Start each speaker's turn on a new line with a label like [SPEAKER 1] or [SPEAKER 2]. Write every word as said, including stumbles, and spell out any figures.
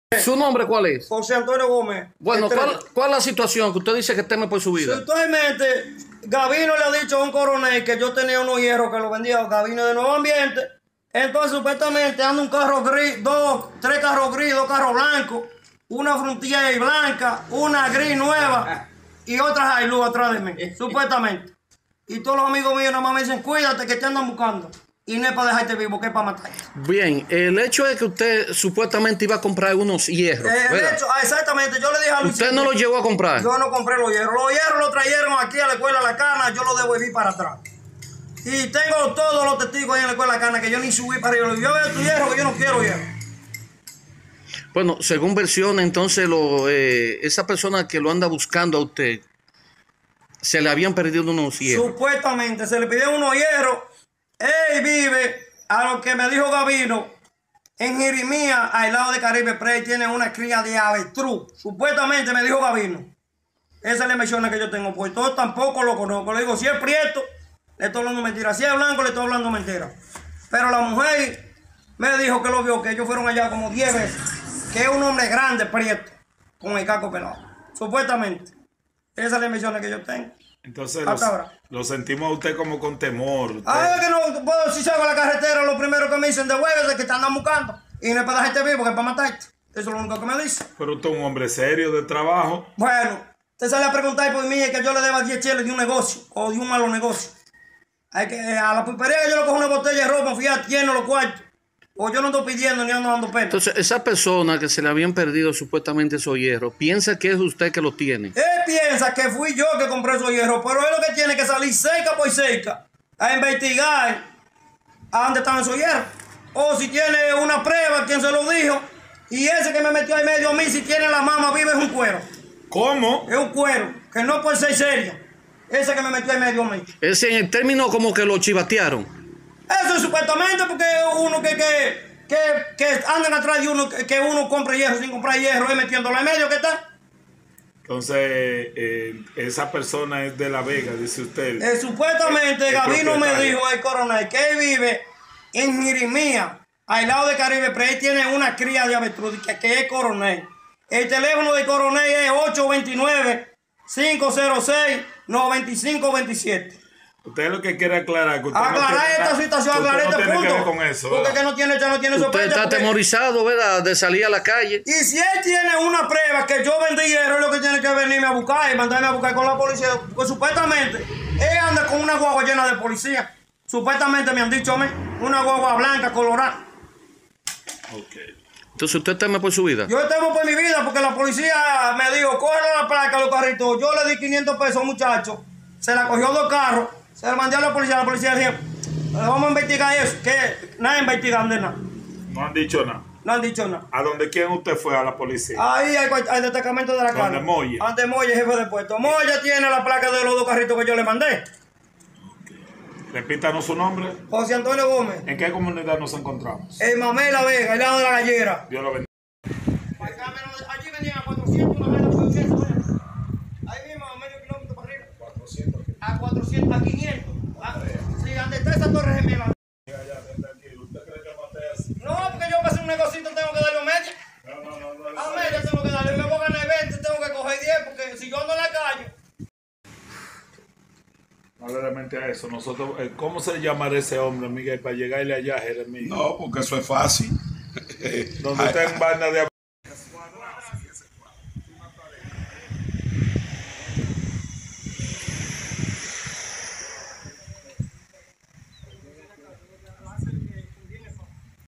[SPEAKER 1] ¿Su nombre cuál es?
[SPEAKER 2] José Antonio Gómez.
[SPEAKER 1] Bueno, ¿cuál, ¿cuál es la situación que usted dice que teme por su vida?
[SPEAKER 2] Actualmente, Gabino le ha dicho a un coronel que yo tenía unos hierros que lo vendía Gabino de Nuevo Ambiente. Entonces, supuestamente, anda un carro gris, dos, tres carros gris, dos carros blancos, una Frontier blanca, una gris nueva y otra Hilux atrás de mí, supuestamente. Y todos los amigos míos nada más me dicen, cuídate que te andan buscando. Y no es para dejarte vivo, que es para matarte.
[SPEAKER 1] Bien, el hecho es que usted supuestamente iba a comprar unos hierros.
[SPEAKER 2] Eh, el hecho, exactamente, yo le dije a Luis.
[SPEAKER 1] ¿Usted no los llegó a comprar?
[SPEAKER 2] Yo no compré los hierros. Los hierros los trajeron aquí a la escuela La Cana, yo los devolví para atrás. Y tengo todos los testigos ahí en la escuela La Cana que yo ni subí para arriba. Yo veo tu hierro que yo no quiero hierro.
[SPEAKER 1] Bueno, según versiones, entonces lo, eh, esa persona que lo anda buscando a usted, se le habían perdido unos hierros.
[SPEAKER 2] Supuestamente, se le pidieron unos hierros. Él vive, a lo que me dijo Gabino, en Jeremías, al lado de Caribe Prey, tiene una cría de avestruz. Supuestamente me dijo Gabino. Esa es la mención que yo tengo, pues todo tampoco lo conozco. Le digo, si es prieto, le estoy hablando mentira. Si es blanco, le estoy hablando mentira. Pero la mujer me dijo que lo vio, que ellos fueron allá como diez veces. Que es un hombre grande, prieto, con el caco pelado. Supuestamente. Esa es la mención que yo tengo.
[SPEAKER 3] Entonces lo, lo sentimos a usted como con temor. Usted...
[SPEAKER 2] Ah, es que no, puedo, si salgo a la carretera, lo primero que me dicen, devuélvete, que te andan buscando. Y no es para dejarte vivo, que es para matarte. Eso es lo único que me dicen.
[SPEAKER 3] Pero usted es un hombre serio de trabajo.
[SPEAKER 2] Bueno, usted sale a preguntar por mí, es que yo le deba diez cheles de un negocio, o de un malo negocio. Hay que, a la pulpería que yo le cojo una botella de ropa, fui a lleno los cuartos. O yo no estoy pidiendo ni ando dando pena.
[SPEAKER 1] Entonces, esa persona que se le habían perdido supuestamente esos hierros, ¿piensa que es usted que los tiene?
[SPEAKER 2] Él piensa que fui yo que compré esos hierros, pero él lo que tiene que salir cerca por cerca a investigar a dónde están esos hierros. O si tiene una prueba, quién se lo dijo. Y ese que me metió ahí medio a mí, si tiene la mama viva, es un cuero.
[SPEAKER 3] ¿Cómo?
[SPEAKER 2] Es un cuero, que no puede ser serio. Ese que me metió ahí medio a mí.
[SPEAKER 1] Ese en el término como que lo chivatearon.
[SPEAKER 2] Eso es supuestamente porque uno que, que, que, que andan atrás de uno, que, que uno compra hierro sin comprar hierro, es metiéndolo en medio que está.
[SPEAKER 3] Entonces, eh, esa persona es de La Vega, dice usted.
[SPEAKER 2] Eh, supuestamente,
[SPEAKER 3] el, el
[SPEAKER 2] Gabino me dijo, el coronel, que él vive en Jeremías, al lado de Caribe, pero él tiene una cría de avestruz, que, que es coronel. El teléfono de coronel es ocho dos nueve, cinco cero seis, nueve cinco dos siete.
[SPEAKER 3] Usted lo que quiere aclarar que usted
[SPEAKER 2] aclarar
[SPEAKER 3] no tiene,
[SPEAKER 2] esta situación, aclarar
[SPEAKER 3] no
[SPEAKER 2] este
[SPEAKER 3] tiene
[SPEAKER 2] punto.
[SPEAKER 3] que ver con eso,
[SPEAKER 2] porque que no tiene, ya no tiene
[SPEAKER 1] Usted
[SPEAKER 2] sospecha.
[SPEAKER 1] está
[SPEAKER 2] Porque...
[SPEAKER 1] atemorizado, ¿verdad?, de salir a la calle.
[SPEAKER 2] Y si él tiene una prueba que yo vendí hierro, es lo que tiene que venirme a buscar y mandarme a buscar con la policía. Pues supuestamente, él anda con una guagua llena de policía. Supuestamente me han dicho a mí, una guagua blanca, colorada.
[SPEAKER 3] Okay.
[SPEAKER 1] Entonces, ¿usted teme por su vida?
[SPEAKER 2] Yo temo por mi vida porque la policía me dijo, coge la placa, los carritos. Yo le di quinientos pesos a un muchacho, se la cogió dos carros. Se lo mandé a la policía, la policía dijo, vamos a investigar eso, que nadie investiga de nada.
[SPEAKER 3] No han dicho nada.
[SPEAKER 2] No han dicho nada.
[SPEAKER 3] ¿A dónde quién usted fue a la policía?
[SPEAKER 2] Ahí hay el destacamento de La Cana.
[SPEAKER 3] ¿Dónde Moya?
[SPEAKER 2] Ante Moya, jefe de puesto. Moya tiene la placa de los dos carritos que yo le mandé.
[SPEAKER 3] Okay. Repítanos su nombre.
[SPEAKER 2] José Antonio Gómez.
[SPEAKER 3] ¿En qué comunidad nos encontramos?
[SPEAKER 2] En Mamé La Vega, al lado de la gallera.
[SPEAKER 3] Dios lo bendiga.
[SPEAKER 2] Allí venían a cuatrocientos, una vez a cuatrocientos. Ahí mismo, a medio kilómetro para arriba.
[SPEAKER 3] cuatrocientos.
[SPEAKER 2] A cuatrocientos, a quinientos. Ah, sí, donde está esa torre gemela.
[SPEAKER 3] ¿Usted cree que maté así?
[SPEAKER 2] No, porque yo para hacer un negocito tengo que darle a media.
[SPEAKER 3] No, no, no, no.
[SPEAKER 2] A media tengo que darle. Me voy a ganar veinte, tengo que coger diez, porque si yo ando en la calle.
[SPEAKER 3] No le demente a eso. Nosotros, eh, ¿cómo se llamará ese hombre, Miguel, para llegarle allá a Jeremías?
[SPEAKER 4] No, porque eso es fácil.
[SPEAKER 3] Donde está en banda de